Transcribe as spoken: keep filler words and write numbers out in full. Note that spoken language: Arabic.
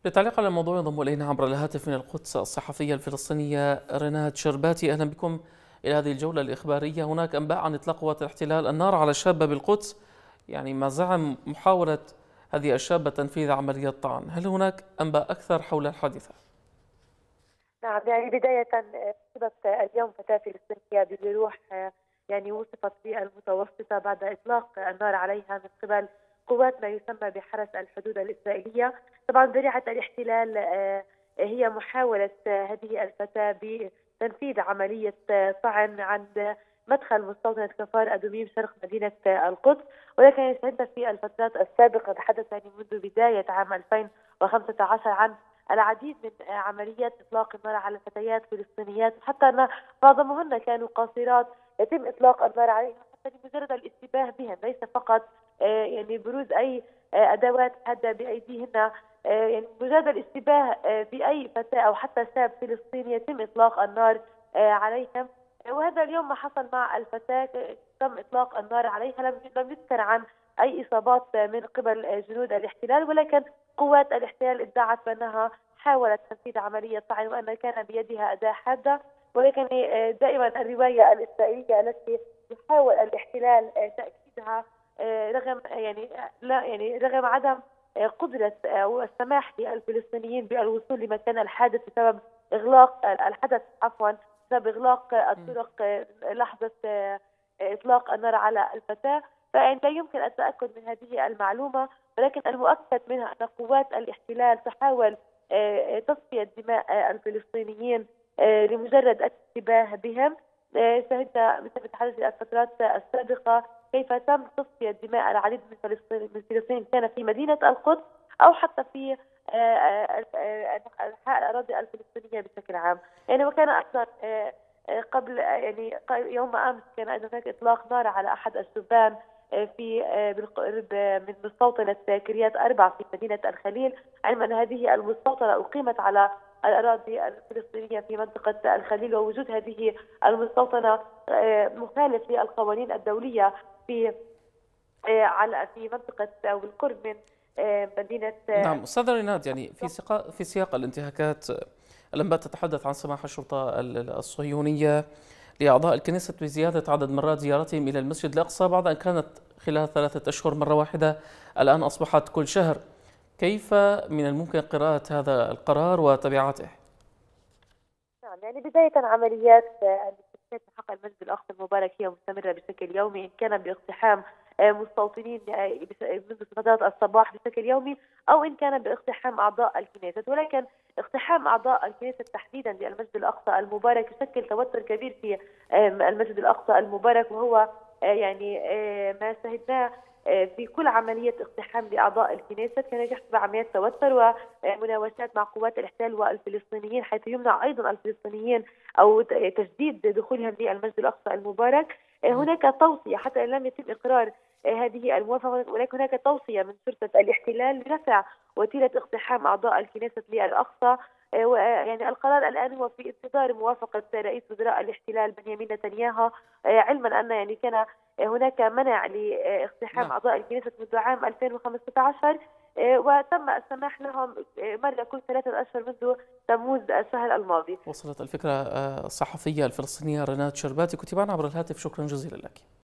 للتعليق على الموضوع ينضم إلينا عبر الهاتف من القدس الصحفية الفلسطينية رينات شرباتي. أهلا بكم إلى هذه الجولة الإخبارية. هناك أنباء عن إطلاق قوات الاحتلال النار على شابة بالقدس، يعني ما زعم محاولة هذه الشابة تنفيذ عملية طعن. هل هناك أنباء أكثر حول الحادثة؟ نعم، يعني بداية أصيبت اليوم فتاة فلسطينية بجروح يعني وصفت بالمتوسطة بعد إطلاق النار عليها من قبل قوات ما يسمى بحرس الحدود الإسرائيلية. طبعا ذريعة الاحتلال هي محاولة هذه الفتاة بتنفيذ عملية طعن عند مدخل مستوطنة كفار أدوميم شرق مدينة القدس، ولكن يشهدنا في الفترات السابقة تحدث يعني منذ بداية عام ألفين وخمسة عشر عن العديد من عمليات إطلاق النار على فتيات فلسطينيات، حتى أن معظمهن كانوا قاصرات يتم إطلاق النار عليهم حتى لمجرد الاشتباه بهم، ليس فقط يعني بروز أي أدوات حادة بأيديهن، يعني مجرد الاشتباه بأي فتاة أو حتى شاب فلسطيني يتم إطلاق النار عليهم. وهذا اليوم ما حصل مع الفتاة، تم إطلاق النار عليها، لم لم يذكر عن أي إصابات من قبل جنود الاحتلال، ولكن قوات الاحتلال ادعت بأنها حاولت تنفيذ عملية طعن وأن كان بيدها أداة حادة، ولكن دائما الرواية الإسرائيلية التي يحاول الاحتلال تأكيدها رغم يعني لا يعني رغم عدم قدرة والسماح للفلسطينيين بالوصول لمكان الحادث بسبب إغلاق الحدث عفوا بسبب إغلاق الطرق لحظة إطلاق النار على الفتاة، فإن لا يمكن التأكد من هذه المعلومة، ولكن المؤكد منها أن قوات الاحتلال تحاول تصفية دماء الفلسطينيين لمجرد الاشتباه بهم. شهدنا مثل تحدث الفترات السابقة كيف تم تصفية دماء العديد من فلسطين من فلسطين كان في مدينة القدس أو حتى في الأراضي الفلسطينية بشكل عام. يعني وكان أيضا قبل يعني يوم أمس كان هناك إطلاق نار على أحد الشبان في بالقرب من مستوطنة كريات أربع في مدينة الخليل، علما أن هذه المستوطنة أقيمت على الأراضي الفلسطينية في منطقة الخليل، ووجود هذه المستوطنة مخالف للقوانين الدولية في على في منطقة أو بالقرب من مدينة. نعم أستاذة رينات، يعني في سياق في سياق الانتهاكات الأنباء تتحدث عن سماح الشرطة الصهيونية لأعضاء الكنيسة بزيادة عدد مرات زيارتهم إلى المسجد الأقصى بعد أن كانت خلال ثلاثة أشهر مرة واحدة، الآن أصبحت كل شهر. كيف من الممكن قراءة هذا القرار وتبعاته؟ نعم، يعني بداية عمليات الاستشهاد في حق المسجد الأقصى المبارك هي مستمرة بشكل يومي، إن كان باقتحام مستوطنين منذ فترات الصباح بشكل يومي أو إن كان باقتحام أعضاء الكنيسة، ولكن اقتحام أعضاء الكنيسة تحديدا للمسجد الأقصى المبارك يشكل توتر كبير في المسجد الأقصى المبارك، وهو يعني ما شهدناه في كل عملية اقتحام لأعضاء الكنيسة كان يحدث عمليات توتر ومناوشات مع قوات الاحتلال والفلسطينيين، حيث يمنع أيضا الفلسطينيين أو تجديد دخولهم للمسجد الأقصى المبارك. هناك توصية حتى إن لم يتم إقرار هذه الموافقة، ولكن هناك توصية من شرطة الاحتلال لرفع وتيرة اقتحام أعضاء الكنيسة للأقصى. يعني القرار الآن هو في انتظار موافقة رئيس وزراء الاحتلال بنيامين نتنياهو، علما أن يعني كان هناك منع لاقتحام أعضاء الكنيسة منذ عام ألفين وخمسة عشر، وتم السماح لهم مرة كل ثلاثة أشهر منذ تموز الشهر الماضي. وصلت الفكرة الصحفية الفلسطينية رينات شرباتي، كنت معنا عبر الهاتف، شكرا جزيلا لك.